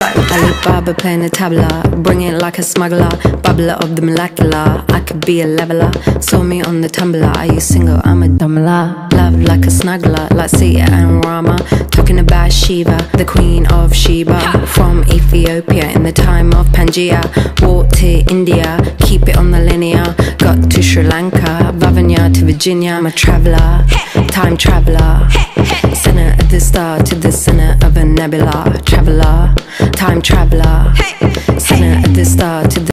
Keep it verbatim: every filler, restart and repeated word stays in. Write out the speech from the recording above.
Alibaba playing the tabla, bring it like a smuggler, bubbler of the molecular. I could be a leveler, saw me on the tumbler. Are you single? I'm a dumbler. Love like a snuggler, like Sita and Rama. Talking about Shiva, the queen of Sheba. From Ethiopia in the time of Pangaea. Walked to India, keep it on the linear. Got to Sri Lanka, Vavanya to Virginia. I'm a traveller, time traveller. Center of the star to the center of a nebula. Traveller, time traveller. Center of the star to the